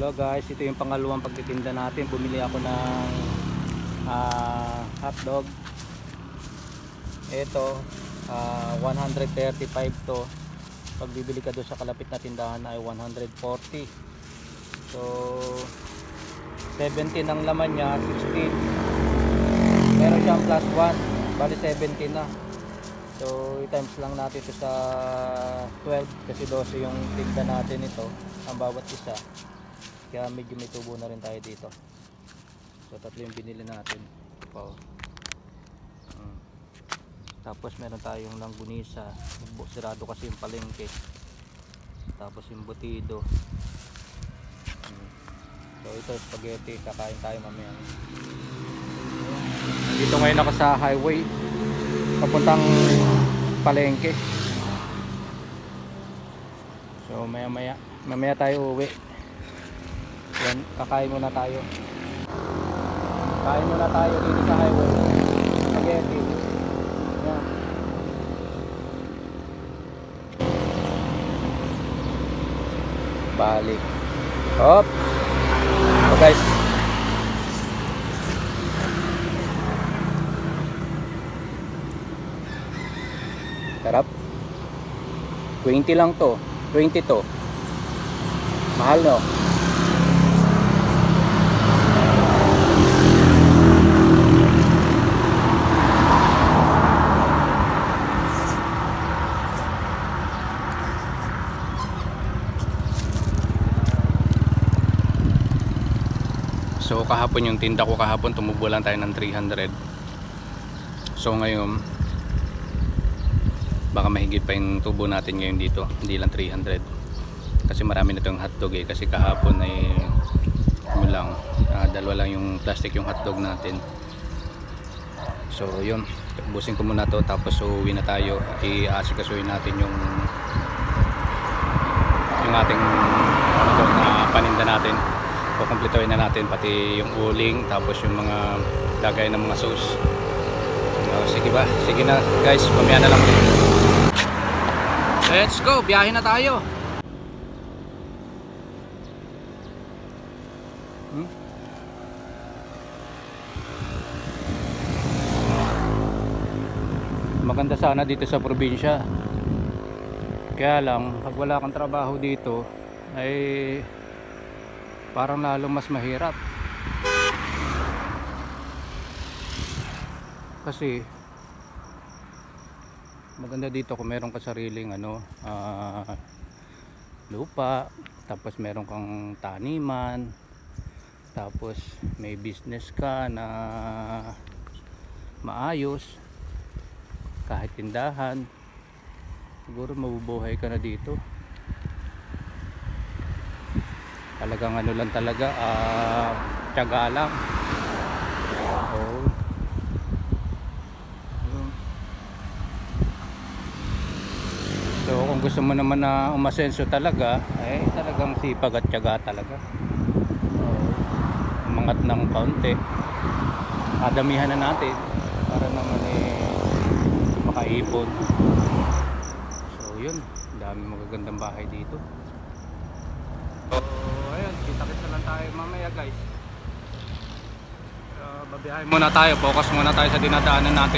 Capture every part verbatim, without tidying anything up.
Hello guys, ito yung pangalawang pagtitinda natin. Bumili ako ng uh, hotdog. Ito uh, one thirty-five to. Pag bibili ka doon sa kalapit na tindahan ay one forty. So seventeen ang laman niya, sixteen. Meron siyang plus one, bali seventeen na. So i-times lang natin ito sa twelve kasi twelve yung tinda natin ito ang bawat isa. Kaya medyo may tubo na rin tayo dito. So tatlo yung binili natin. Wow. Hmm. Tapos meron tayong langgunisa. Sirado kasi yung palengke. Tapos yung butido. Hmm. So ito spaghetti. Kakain tayo mamaya. Dito ngayon ako sa highway papuntang palengke. So maya maya mamaya tayo uwi. Yan, kakain muna tayo. Kain muna tayo dito sa highway. Spaghetti. Yan. Balik. Hop. So guys. Sarap. twenty lang to. twenty to. Mahal no? So kahapon yung tinda ko kahapon tumubo lang tayo ng three hundred. So ngayon baka mahigit pa yung tubo natin ngayon dito, hindi lang three hundred. Kasi marami na itong hotdog eh. Kasi kahapon ay ano lang, uh, dalawa lang yung plastic yung hotdog natin. So yun, busin ko muna to tapos uuwi na tayo. I-asikasuhin natin yung yung ating ano to, na paninda natin. Kukumpletuhin na natin pati yung uling tapos yung mga lagay ng mga sauce. So, sige ba? Sige na guys, mamaya na lang. Let's go, biyahe na tayo. Hmm? Maganda sana dito sa probinsya. Kaya lang, pag wala kang trabaho dito ay parang lalo mas mahirap. Kasi maganda dito kung meron ka sariling ano, uh, lupa, tapos meron kang taniman, tapos may business ka na maayos, kahit tindahan, siguro mabubuhay ka na dito. Talagang ano lang talaga, uh, tiyaga lang. Oh. So kung gusto mo naman na umasenso talaga, ay talagang sipag at tiyaga talaga. Oh. Umangat ng kaunti, adamihan na natin para naman eh makaipon. So yun, dami magagandang bahay dito. So ayun, kita-kits na lang tayo mamaya guys. uh, Babiyahin muna tayo, focus muna tayo sa dinadaanan natin.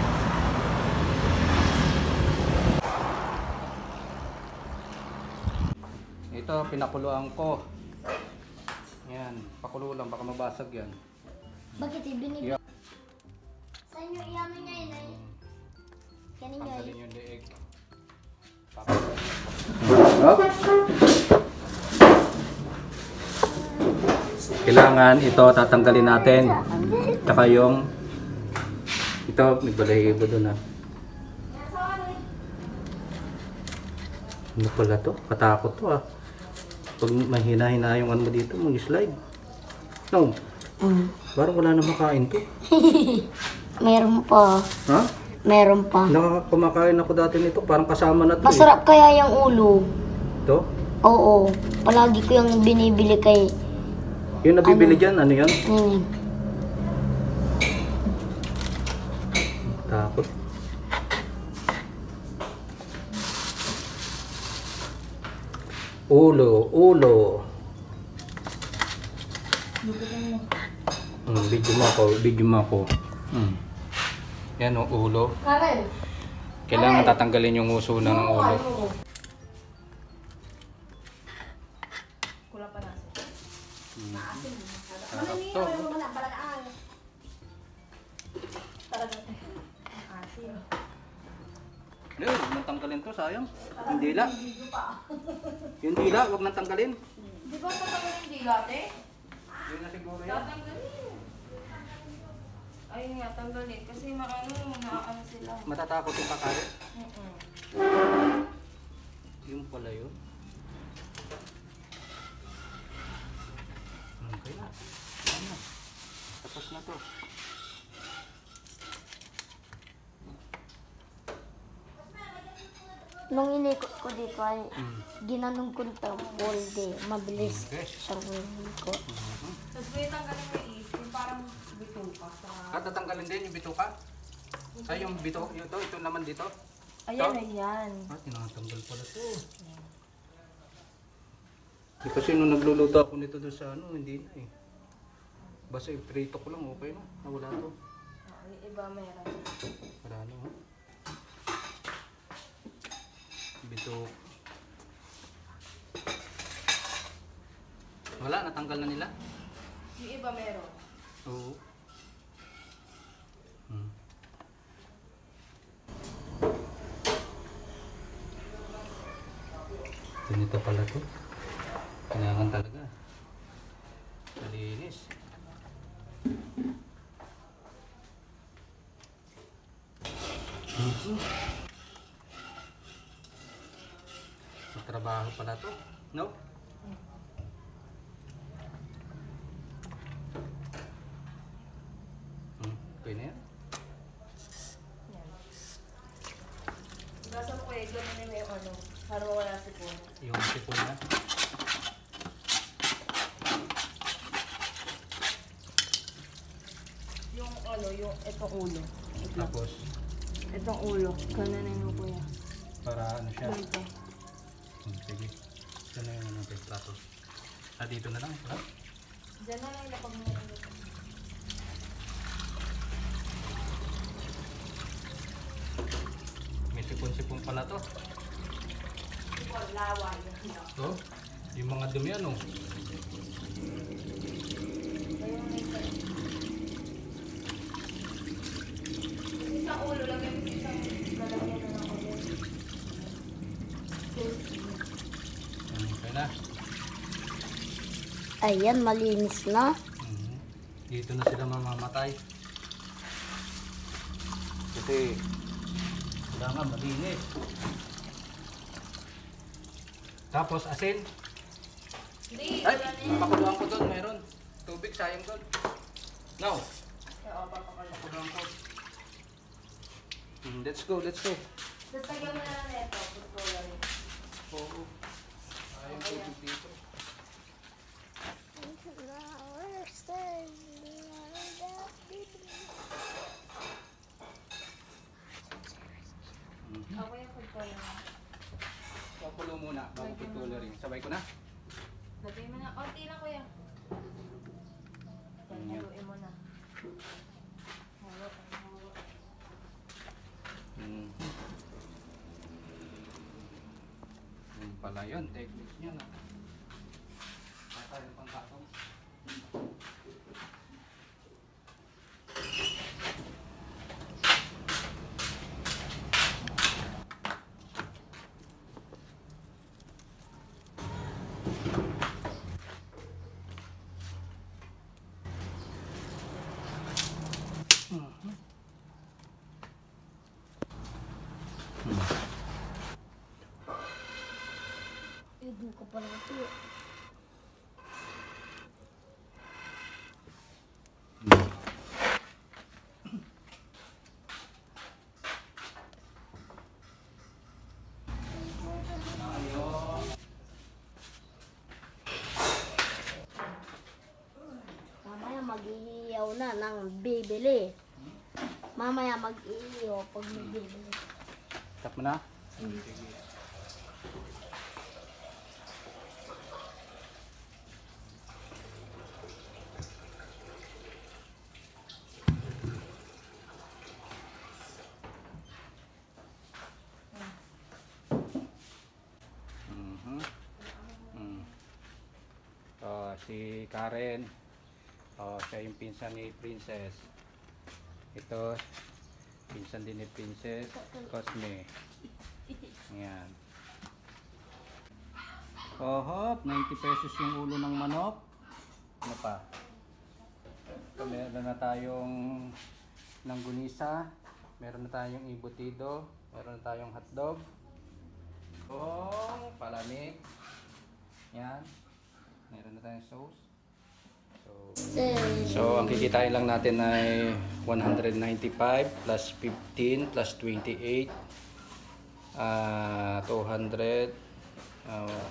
Ito, pinakuluan ko. Yan, pakulo lang, baka mabasag yan. Bakit ibinigay? Yeah. Saan nyo iyaman nyo yun ay? Kanin nyo Tanggalin ay? yung leeg. Kailangan ito tatanggalin natin. Tsaka yung ito, may balahibo doon ha. Ano pala to? Katakot to ah. Pag mahina-hina yung ano mo dito, mag-slide. No? Mm. Parang wala na makain to. Meron pa. Ha? Meron pa. Nakakumakain ako dati nito, parang kasama na to. Masarap eh. kaya yung ulo. Ito? Oo. Palagi ko yung binibili kay... Yung nabibili ano? dyan, ano yan? Hmm. Takot. Ulo, ulo. Lupitin mo. Hmm, video mo ako, video mo ako. Hmm. Yan o, ulo. Karen! Kailangan tatanggalin yung uso na ng ulo. Kulang pa nasin. Hmm. Maasin. Sarap to. Wala, palagaan. Talaga. Maasin. Ano, huwag nang tanggalin to, sayang. Yung dila. Yung dila, huwag nang tanggalin. Di ba tatanggalin yung dila, te? Yun na siguro yan. Tatanggalin. Ayun nga, tanggalin. Kasi maano, naaano sila. Matatakot yung kakalit. Mm-mm. Yung pala yun. Okay na. Ano? Tapos na to. Nung inikot ko dito ay Mm. ginanong ko ito bolde. Mabilis Okay. siyang inikot. Mhm. Tapos may tanggalin mo is, yung parang bituka sa... At tatanggalin din yung bituka? Ay, yung bito, ito, ito naman dito. Ayan, ayan. Ah, tinatanggal pala to. Di kasi nung nagluluto ako nito doon sa ano, hindi na eh. Basta i-prito ko lang, okay na. Nawala to. Oh, yung iba meron. Para ano, ha? Bito. Wala, natanggal na nila? Yung iba meron. Oo. Hmm. Ganito pala to. Kailangan talaga. Malinis. Mhm. Matrabaho pala to. No? Hmm. Okay na yan. Nasa ko eh, gano'n nila yung ano, para mawala si po. Yung sipon na. Yung ano, yung itong ulo. Tapos, Itong ulo, gano'n mo kuya. para ano siya. Ganito. Hmm, sige. Ito na yung ano, plato. Ah, dito na lang. Ha? Diyan na lang ilapag mo ulo. May sipon-sipon pala to. Ito, laway. To? Yung mga dumi ano. Ayun na isa. Yung isang ulo, lagyan mo sa isang lalagyan na ng ulo. Hmm, okay na. Ayan, malinis na. Mhm. Dito na sila mamamatay. Kasi kailangan malinis. Tapos asin. Hindi, Ay, wala na yan. pakuluan ko doon. Meron. Tubig, sayang doon. No. Oo, papakala. Pakuluan ko. Hmm, let's go, let's go. Tapos lagyan mo na lang neto, pagkula rin. Oo. Sayang tubig dito. Mhm. Ako yung pagkula. Pakulo muna bago pituloy. Sabay ko na. Lagay mo na. Onti lang kuya. Yan, Yan. haluin mo na. Halo, halo. Hmm. Yun pala yun, techniques niya na. Patay ng pangkatong. Mhm. Hindi ko pala ito. Mamaya mag-iiyaw na ng bibili. Mamaya mag-iiyaw pag may bibili. Tap mo na? Sige. si Karen. Oh, siya yung pinsan ni Princess. Ito, pinsan din ni Princess, Cosme. Ayan. Oh, hop, ninety pesos yung ulo ng manok. Ano pa? So, meron na tayong langgunisa, meron na tayong ibutido, meron na tayong hotdog. Oh, palamig. Yan. Meron na tayong sauce. So, so ang kikitain lang natin ay one hundred ninety-five plus fifteen plus twenty-eight. Uh, two hundred. Uh,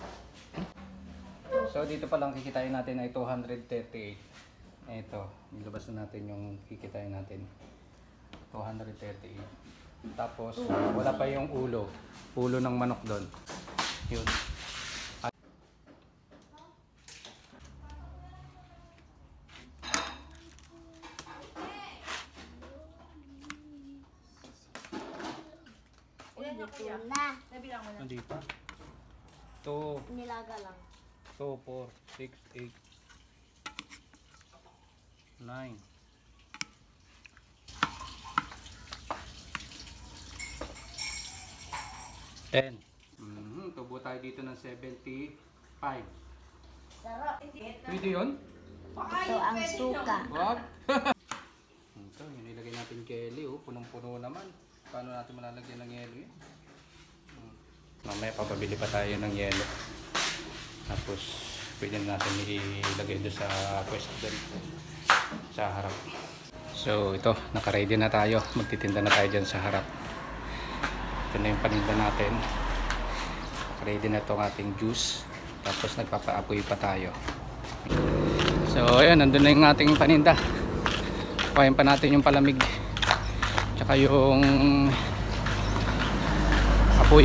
so dito pa lang kikitain natin ay two hundred thirty-eight. Ito, nilabas na natin yung kikitain natin. two hundred thirty-eight. Tapos wala pa yung ulo. Ulo ng manok doon. Yun. Ito na. Nabilang mo na. Hindi pa. two, Nilaga lang. two, four, six, eight, nine. ten. Mm-hmm. Tubo tayo dito ng seventy-five. Sarap. Pwede yun? Ito ang suka. Wag. Ito, yung nilagay natin Kelly, oh, punong-puno naman. Paano natin malalagyan ng yelo yun? Hmm. Mamaya papabili pa tayo ng yelo. Tapos pwede natin ilagay doon sa pwesto doon sa harap. So ito, naka-ready na tayo. Magtitinda na tayo dyan sa harap. Ito na yung paninda natin. Naka-ready na itong ating juice. Tapos nagpapaapoy pa tayo. So ayun, nandun na yung ating paninda. Kuhain pa natin yung palamig. Tsaka yung apoy.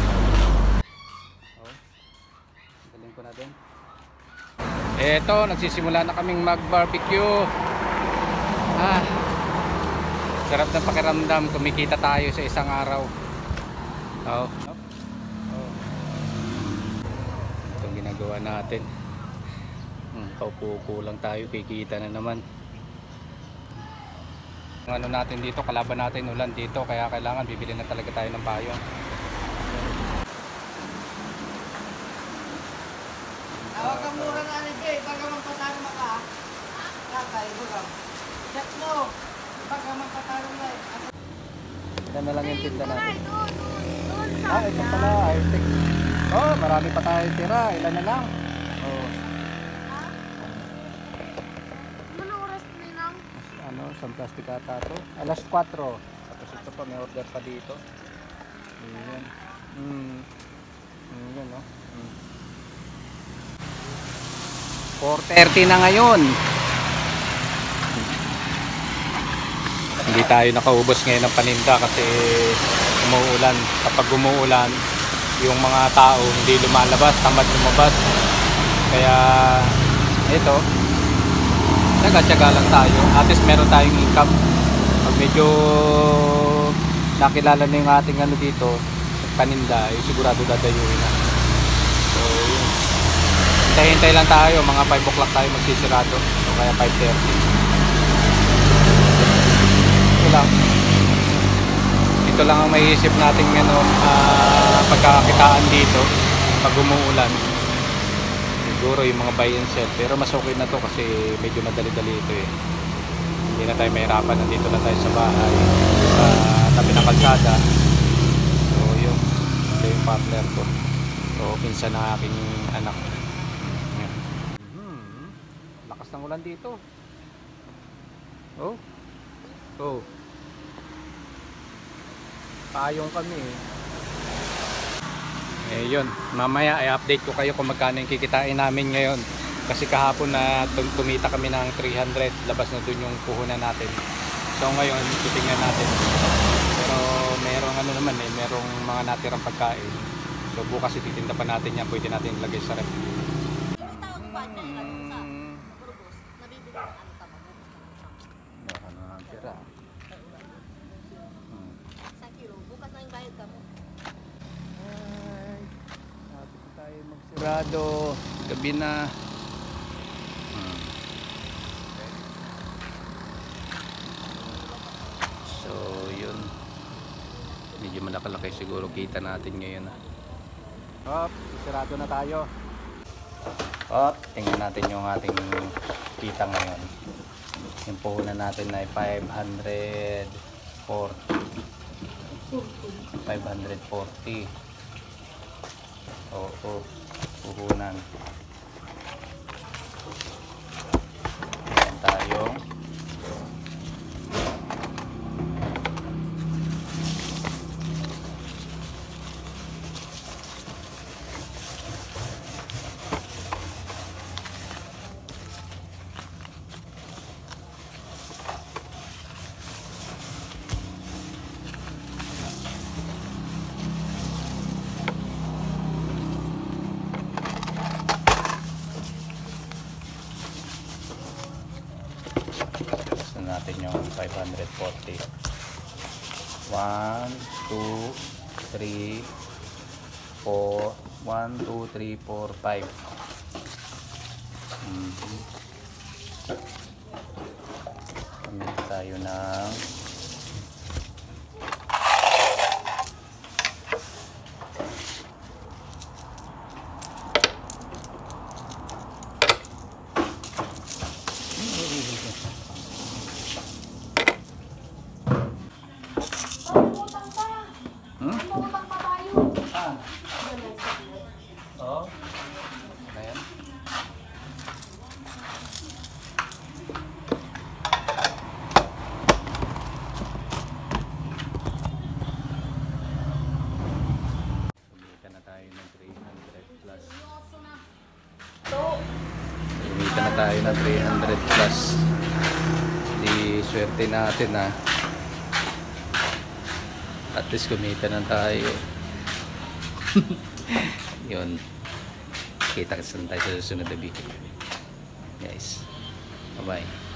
Oh, galing ko na din. Eto, nagsisimula na kaming mag-barbecue. Ah, sarap na pakiramdam. Kumikita tayo sa isang araw. Oh. Oh. Itong ginagawa natin. Hmm, paupo-upo lang tayo. Kikita na naman. Ang ano natin dito, kalaban natin ulan dito, kaya kailangan bibili na talaga tayo ng payong. Tawag ang mura na ni Jay, baga magpatalo maka. Kakay, bugang. Check mo, baga magpatalo na eh. Yan na lang yung tinda natin. Doon, doon, doon sa Ah, ito pala, I think. Oh, marami pa tayo tira, ilan na lang. Oh, Ano oras na lang? ano, isang plastic ata to. Alas kwatro. Tapos ito pa, may order pa dito. Ayan. Hmm. Ayan, no? Hmm. four thirty na ngayon. Hindi tayo nakaubos ngayon ng paninda kasi umuulan. Kapag umuulan, yung mga tao hindi lumalabas, tamad lumabas. Kaya ito, tsaga-tsaga lang tayo. At least meron tayong income. Pag medyo nakilala na yung ating ano dito, paninda, eh, sigurado dadayuin na. So, yun. Hintay-hintay lang tayo, mga five o'clock tayo magsisirado. So, kaya five thirty. Ito lang. Ito lang ang maiisip natin ano, uh, pagkakakitaan dito pag umuulan. Siguro yung mga buy and sell. Pero mas okay na to kasi medyo madali-dali ito eh. Hindi na tayo mahirapan. Nandito na tayo sa bahay. Sa tabi ng kalsada. So, yun. Ito yung partner ko. So, pinsan ng aking anak. Hmm, lakas ng ulan dito. Oh. Oh. Payong kami eh. Eh yun, mamaya i-update ko kayo kung magkano yung kikitain namin ngayon. Kasi kahapon na tumita kami ng three hundred, labas na dun yung puhunan natin. So ngayon, titingnan natin. Pero merong ano naman eh, merong mga natirang pagkain. So bukas ititinda pa natin yan, pwede natin ilagay sa rep. Sigurado, gabi na. medyo malaki-laki siguro kita natin ngayon. Hop, sirado na tayo. Hop, tingnan natin yung ating kita ngayon. Yung puhunan natin ay five hundred forty. five hundred forty. Oo, puhunan. Ayan tayo. Natin yung five hundred forty. one, two, three, four. one, two, three, four, five. Mm-hmm. Gamit tayo ng Kumita na tayo ng three hundred plus. Di swerte natin ha. At least kumita na tayo. Yun. Kita-kita tayo sa susunod na video. Guys. Bye bye.